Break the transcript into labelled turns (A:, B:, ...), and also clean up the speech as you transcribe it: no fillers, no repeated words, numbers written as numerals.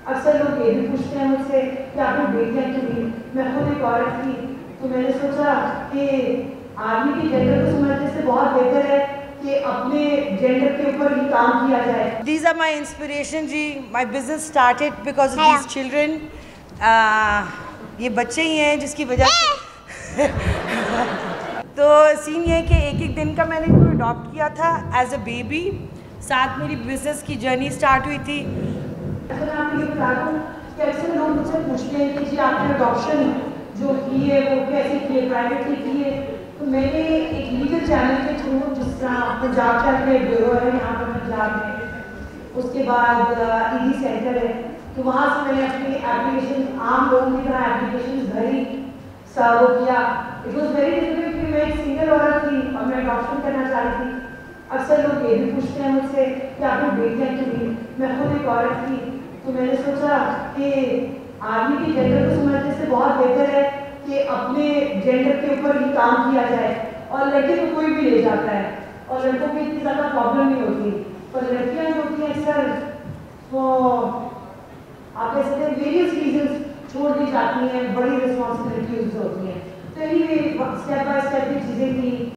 A: अक्सर लोग ये भी पूछते हैं मुझसे कि आपने बेटियां क्यों ली। मैं खुद एक औरत थी, तो मैंने सोचा कि आदमी की जेंडर को समझने से बहुत बेहतर है कि अपने जेंडर के ऊपर ही काम किया जाए। These are my inspiration ji. My business started because of these children। ये बच्चे ही हैं जिसकी वजह से तो सीन ये है कि एक एक दिन का मैंने इनको अडॉप्ट किया था एज अ बेबी। साथ मेरी बिजनेस की जर्नी स्टार्ट हुई थी। अगर आपको ये बता दूँ कि अक्सर लोग मुझसे पूछते हैं कि जी आपने अडॉप्शन जो की है वो कैसे की है, प्राइवेटली की है। तो मैंने एक लीगल चैनल के थ्रू, जिस तरह पंजाब चाइल्ड ब्यूरो है यहाँ पर पंजाब में, उसके बाद ईडी सेंटर है, तो वहाँ से मैंने अपनी एप्लीकेशन आम लोगों की तरह एप्लीकेशन भरी, वो किया। इट वॉज वेरी डिफिकल्ट क्योंकि मैं एक सिंगल औरत थी और मैं अडॉप्शन करना चाह रही थी। अक्सर लोग ये भी पूछते हैं मुझसे कि आपने बेटियां क्यों ली। मैं खुद एक औरत थी, तो मैंने सोचा कि आदमी की जेंडर को समझने से बहुत बेहतर है कि अपने जेंडर के ऊपर ही काम किया जाए। और लड़के तो कोई भी ले जाता है और लड़कों को इतनी ज़्यादा प्रॉब्लम नहीं होती, पर लड़कियां जो होती हैं अक्सर वो आप कह सकते हैं वेरियस रीजंस छोड़ दी जाती हैं, बड़ी रिस्पॉन्सिबिलिटीज होती हैं। तो ये स्टेप बाय स्टेप की चीज़ें थी।